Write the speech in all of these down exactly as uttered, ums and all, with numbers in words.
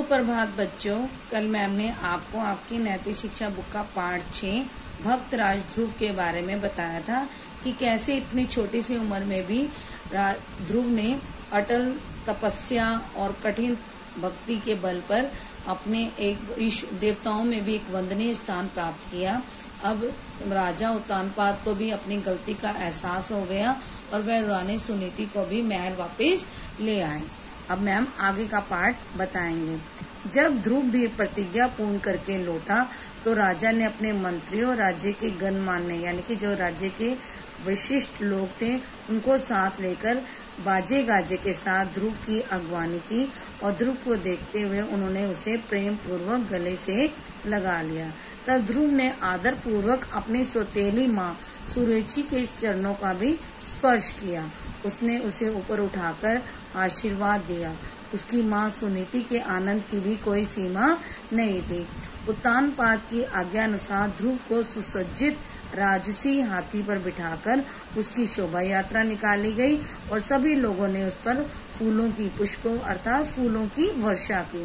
सुप्रभात बच्चों। कल मैम ने आपको आपकी नैतिक शिक्षा बुक का पाठ छह भक्त राज ध्रुव के बारे में बताया था कि कैसे इतनी छोटी सी उम्र में भी ध्रुव ने अटल तपस्या और कठिन भक्ति के बल पर अपने एक देवताओं में भी एक वंदनीय स्थान प्राप्त किया। अब राजा उत्तानपाद को भी अपनी गलती का एहसास हो गया और वह रानी सुनीति को भी महल वापस ले आए। अब मैम आगे का पाठ बताएंगे। जब ध्रुव भी प्रतिज्ञा पूर्ण करके लौटा तो राजा ने अपने मंत्रियों, राज्य के गणमान्य यानी कि जो राज्य के विशिष्ट लोग थे उनको साथ लेकर बाजे गाजे के साथ ध्रुव की अगवानी की और ध्रुव को देखते हुए उन्होंने उसे प्रेम पूर्वक गले से लगा लिया। तब ध्रुव ने आदर पूर्वक अपनी सौतेली माँ सुरुचि के चरणों का भी स्पर्श किया। उसने उसे ऊपर उठाकर आशीर्वाद दिया। उसकी माँ सुनीति के आनंद की भी कोई सीमा नहीं थी। उत्तानपाद की आज्ञा अनुसार ध्रुव को सुसज्जित राजसी हाथी पर बिठाकर उसकी शोभा यात्रा निकाली गई और सभी लोगों ने उस पर फूलों की पुष्पों अर्थात फूलों की वर्षा की।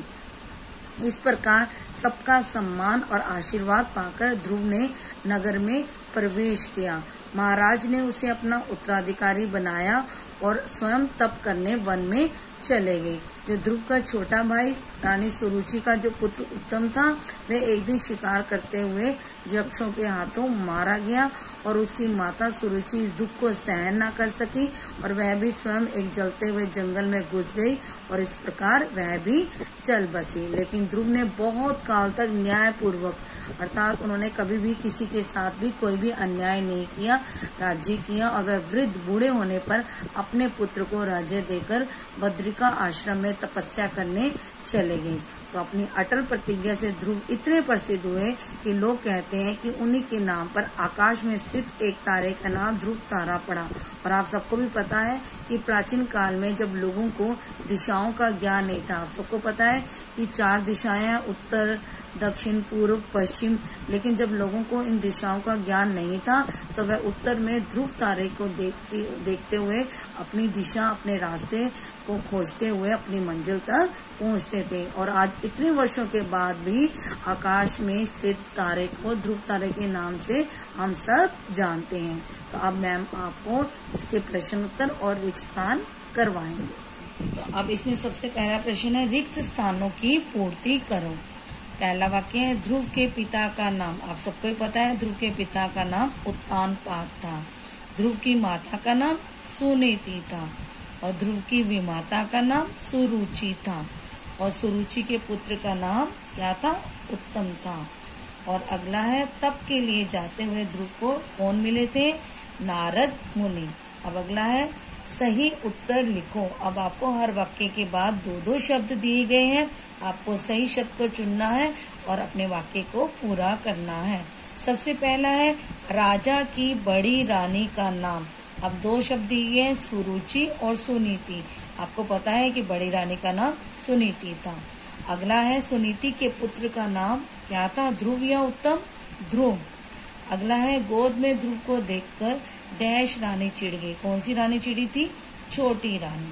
इस प्रकार सबका सम्मान और आशीर्वाद पाकर ध्रुव ने नगर में प्रवेश किया। महाराज ने उसे अपना उत्तराधिकारी बनाया और स्वयं तप करने वन में चले गए। जो ध्रुव का छोटा भाई रानी सुरुचि का जो पुत्र उत्तम था वह एक दिन शिकार करते हुए यक्षों के हाथों मारा गया और उसकी माता सुरुचि इस दुख को सहन न कर सकी और वह भी स्वयं एक जलते हुए जंगल में घुस गई और इस प्रकार वह भी चल बसी। लेकिन ध्रुव ने बहुत काल तक न्याय पूर्वक अर्थात उन्होंने कभी भी किसी के साथ भी कोई भी अन्याय नहीं किया, राज्य किया और वह वृद्ध बूढ़े होने पर अपने पुत्र को राज्य देकर बद्रिका आश्रम में तपस्या करने चले गए। तो अपनी अटल प्रतिज्ञा से ध्रुव इतने प्रसिद्ध हुए कि लोग कहते हैं कि उन्हीं के नाम पर आकाश में स्थित एक तारे का नाम ध्रुव तारा पड़ा। और आप सबको भी पता है कि प्राचीन काल में जब लोगों को दिशाओं का ज्ञान नहीं था, आप सबको पता है कि चार दिशाएं उत्तर, दक्षिण, पूर्व, पश्चिम, लेकिन जब लोगों को इन दिशाओं का ज्ञान नहीं था तो वह उत्तर में ध्रुव तारे को देखते देखते हुए अपनी दिशा, अपने रास्ते को खोजते हुए अपनी मंजिल तक पहुंचते थे। और आज इतने वर्षों के बाद भी आकाश में स्थित तारे को ध्रुव तारे के नाम से हम सब जानते हैं। तो अब मैम आपको इसके प्रश्न उत्तर और रिक्त स्थान करवाएंगे। तो अब इसमें सबसे पहला प्रश्न है, रिक्त स्थानों की पूर्ति करो। पहला वाक्य है, ध्रुव के पिता का नाम। आप सबको ही पता है ध्रुव के पिता का नाम उत्तानपाद था। ध्रुव की माता का नाम सुनीति था और ध्रुव की विमाता का नाम सुरुचि था और सुरुचि के पुत्र का नाम क्या था? उत्तम था। और अगला है, तप के लिए जाते हुए ध्रुव को कौन मिले थे? नारद मुनि। अब अगला है, सही उत्तर लिखो। अब आपको हर वाक्य के बाद दो दो शब्द दिए गए हैं, आपको सही शब्द को चुनना है और अपने वाक्य को पूरा करना है। सबसे पहला है, राजा की बड़ी रानी का नाम। अब दो शब्द दिए गए हैं, सुरुचि और सुनीति। आपको पता है कि बड़ी रानी का नाम सुनीति था। अगला है, सुनीति के पुत्र का नाम क्या था? ध्रुव या उत्तम? ध्रुव। अगला है, गोद में ध्रुव को देखकर डैश रानी चिढ़ गई। कौन सी रानी चिढ़ी थी? छोटी रानी।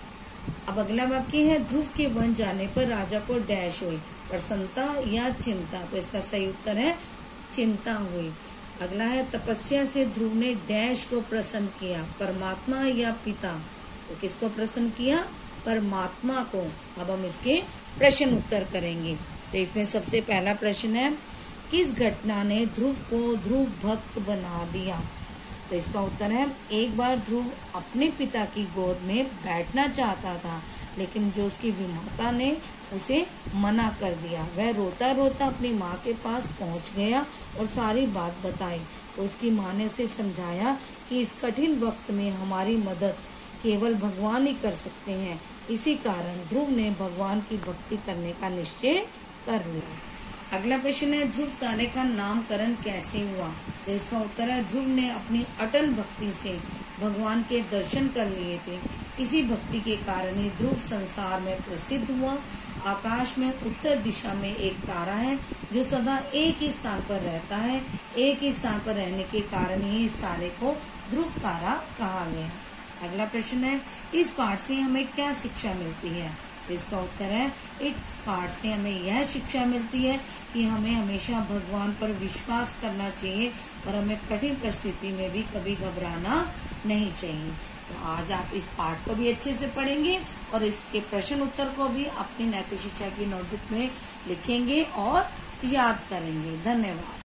अब अगला वाक्य है, ध्रुव के वन जाने पर राजा को डैश हुई, प्रसन्नता या चिंता? तो इसका सही उत्तर है चिंता हुई। अगला है, तपस्या से ध्रुव ने डैश को प्रसन्न किया, परमात्मा या पिता? तो किसको प्रसन्न किया? परमात्मा को। अब हम इसके प्रश्न उत्तर करेंगे। तो इसमें सबसे पहला प्रश्न है, किस घटना ने ध्रुव को ध्रुव भक्त बना दिया? तो इसका उत्तर है, एक बार ध्रुव अपने पिता की गोद में बैठना चाहता था लेकिन जो उसकी विमाता ने उसे मना कर दिया। वह रोता रोता अपनी माँ के पास पहुँच गया और सारी बात बताई। तो उसकी माँ ने उसे समझाया कि इस कठिन वक्त में हमारी मदद केवल भगवान ही कर सकते हैं। इसी कारण ध्रुव ने भगवान की भक्ति करने का निश्चय कर लिया। अगला प्रश्न है, ध्रुव तारे का नामकरण कैसे हुआ? तो इसका उत्तर है, ध्रुव ने अपनी अटल भक्ति से भगवान के दर्शन कर लिए थे। इसी भक्ति के कारण ही ध्रुव संसार में प्रसिद्ध हुआ। आकाश में उत्तर दिशा में एक तारा है जो सदा एक ही स्थान पर रहता है। एक ही स्थान पर रहने के कारण ही इस तारे को ध्रुव तारा कहा गया। अगला प्रश्न है, इस पाठ से हमें क्या शिक्षा मिलती है? इसका उत्तर है इस पाठ से हमें यह शिक्षा मिलती है कि हमें हमेशा भगवान पर विश्वास करना चाहिए और हमें कठिन परिस्थिति में भी कभी घबराना नहीं चाहिए। तो आज आप इस पाठ को भी अच्छे से पढ़ेंगे और इसके प्रश्न उत्तर को भी अपनी नैतिक शिक्षा की नोटबुक में लिखेंगे और याद करेंगे। धन्यवाद।